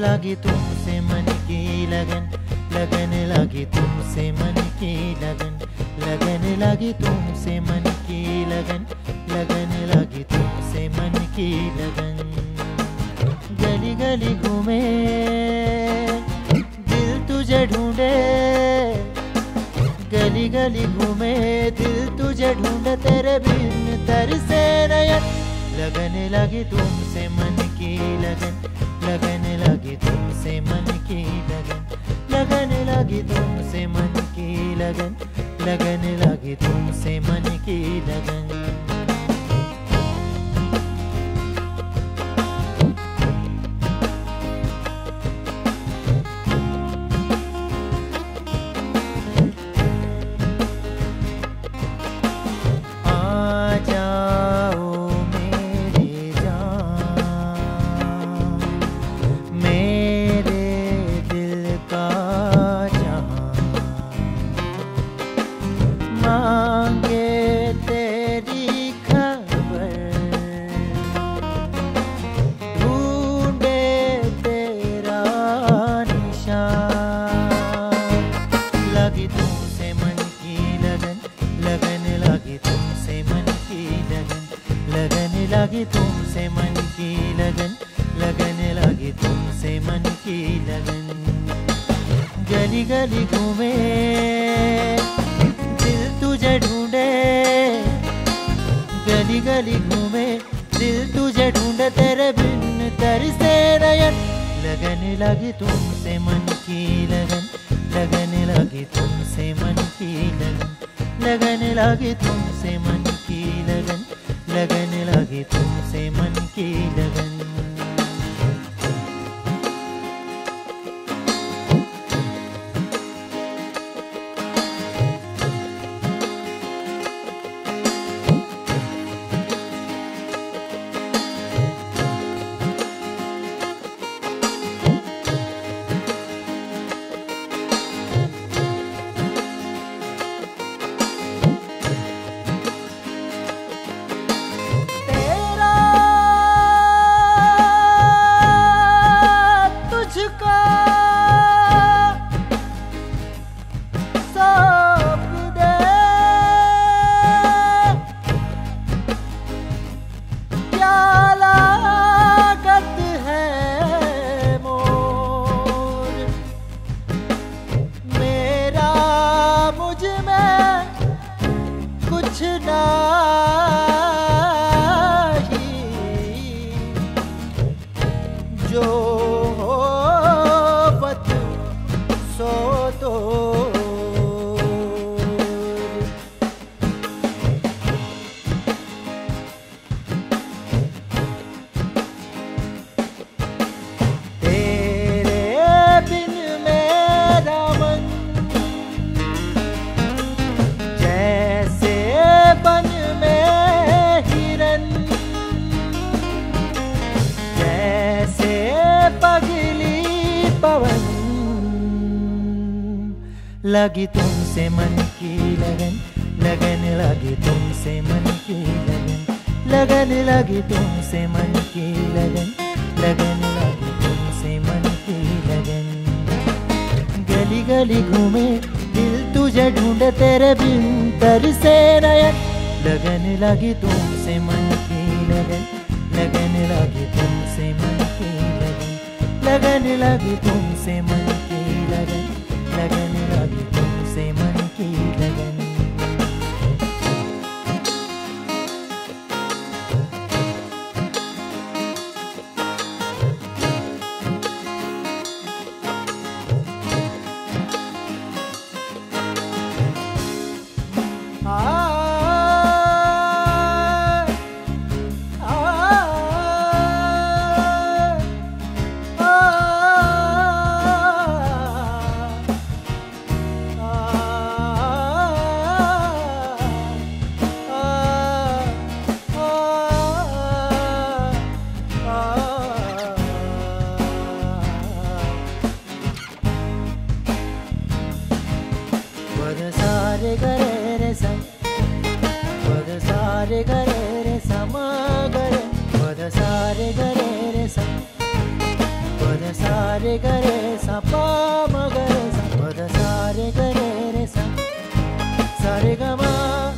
लगी तुमसे मन की लगन, लगन लगी तुमसे मन की लगन, लगन लगी तुमसे मन की लगन, लगन लगी तुमसे मन की लगन। गली गली घूमे दिल तुझे ढूंढे, गली गली घूमे दिल तुझे ढूंढे, तेरे बिन तरसे नयन। लगन लगी तुमसे मन की लगन, लगन लगी तुमसे मन की लगन, लगन लगी तुमसे मन की लगन, लगन लगी तुमसे मन की लगन। लगी तुमसे मन की लगन, लगन लगी तुमसे मन की लगन। गली गली घूमे दिल तुझे ढूंढे, गली गली घूमे दिल तुझे ढूंढे, तेरे बिन तरसे नयन। लगन लगी तुमसे मन की लगन, लगन लगी तुमसे मन की लगन, लगन लगी तुमसे मन की लगन, लगन लगी तुमसे मन की लगन। लगी तुमसे मन की लगन, लगन लगी तुमसे मन की लगन, लगन लगी तुमसे मन की लगन, लगन लगी तुमसे मन की लगन। गली गली घूमे दिल तुझे ढूंढे, तेरे बिन तरसे नयन। लगन लगी तुमसे मन की लगन, लगन लगी तुमसे मन की लगन, लगन लगी तुमसे मन की लगन, लगन लगी तुमसे मन की लगन। रे ग रे सा पा म ग रे सा प द सा रे ग रे रे सा सा रे ग म